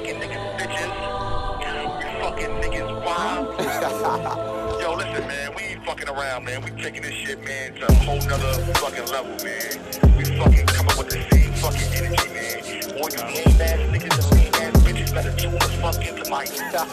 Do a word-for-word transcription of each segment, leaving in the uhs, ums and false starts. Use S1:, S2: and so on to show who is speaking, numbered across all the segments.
S1: fucking niggas bitches. We fucking niggas wild. Yo, listen, man, we ain't fucking around, man. We taking this shit, man, to a whole nother fucking level, man. We fucking come up with the same fucking energy, man. All you lame ass niggas and lame ass bitches better tune the fuck into my.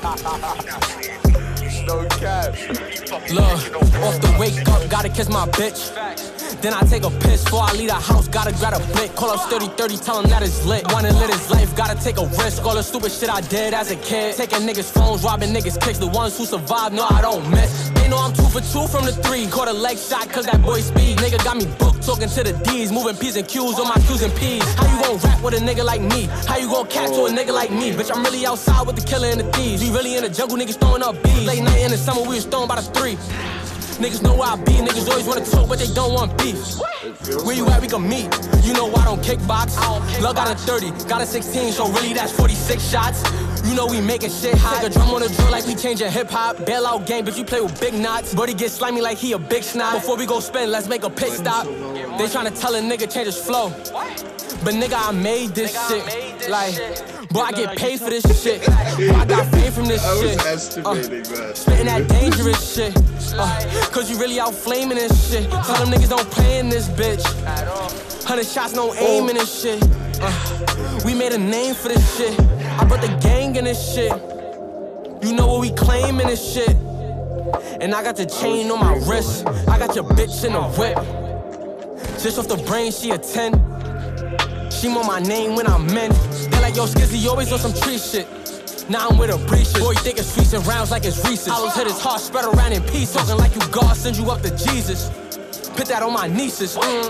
S2: No cap.
S3: Look, off the wake up, gotta kiss my bitch. Then I take a piss before I leave the house, gotta grab a blick. Call up thirty thirty, tell him that it's lit. Wanna live his life, gotta take a risk. All the stupid shit I did as a kid. Taking niggas' phones, robbing niggas' kicks. The ones who survive, no, I don't miss. They know I'm two for two from the three. Caught a leg shot, cause that boy speed. Nigga got me booked, talking to the D's. Moving P's and Q's on my Q's and P's. How you gon' rap with a nigga like me? How you gon' catch to a nigga like me? Bitch, I'm really outside with the killer and the thieves. We really in the jungle, niggas throwing up bees. Late night in the summer, we was throwing by the three. Niggas know where I be, niggas always wanna talk, but they don't want beef. Where you at, we can meet. You know I don't kickbox. Lug got a thirty, got a sixteen, so really that's forty-six shots. You know we making shit hot. Take a drum on the drill like we changing hip-hop. Bail out game, bitch, we play with big knots. Brody get slimy like he a big snot. Before we go spin, let's make a pit stop. They tryna tell a nigga change his flow. But nigga, I made this shit. Like, boy, I get paid for this shit. Boy, I got paid from this shit.
S2: I was estimating
S3: uh,
S2: that.
S3: Spitting that dangerous shit. Uh, Cause you really out flaming this shit. Tell them niggas don't play in this bitch. Hundred shots, no aim in this shit. Uh, we made a name for this shit. I brought the gang in this shit. You know what we claim in this shit. And I got the chain on my wrist. I got your bitch in the whip. Just off the brain, she a ten. She want my name when I'm in. They like, yo, Skizzy, you always on some tree shit. Now I'm with a breaches. Boy, you think it's sweets and rounds like it's Reese's. Hollows hit his heart, spread around in peace. Talking like you God, send you up to Jesus. Put that on my nieces. Mm.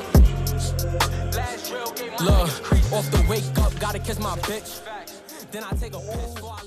S3: Look, off the wake up, gotta kiss my bitch. Then I take a piss.